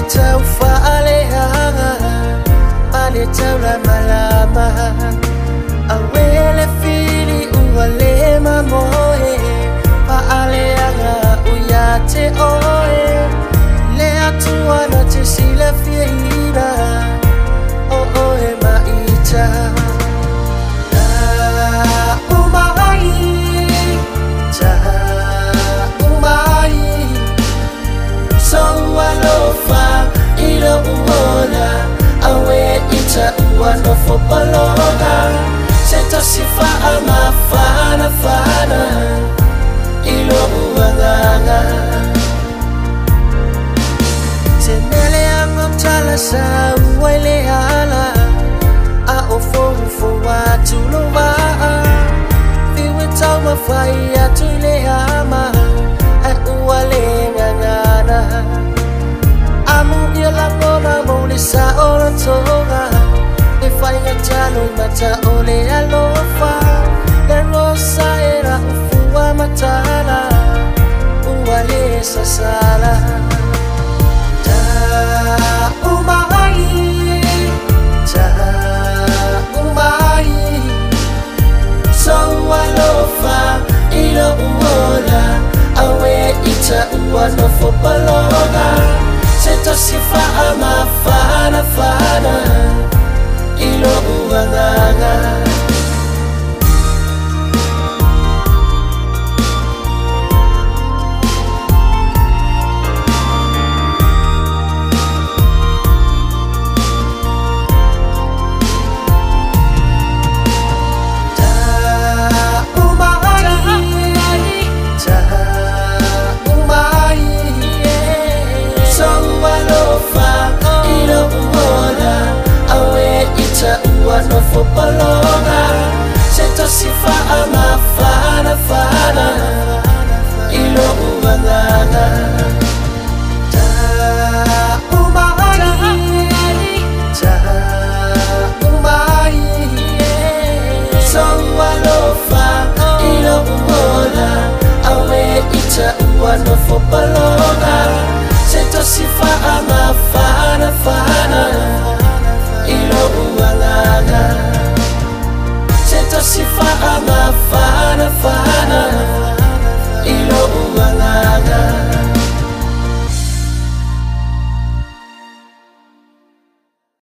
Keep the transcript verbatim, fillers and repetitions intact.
tau whaaleanga ale tau la malama awele fili ua le mamoe paaleanga uia te oe le atuana te sila fieina o oe maita Wano fo palona seta sifa ama fana fana ilo uanganga semele angam chala sa uwele ala a ofo fo watu lova fiwe tau mafai atule ama a uwale ngangana amu yala ngoma mulisa ora tonga fai ngachalo mata ole alofa la rosa era ufua matala uwale sasala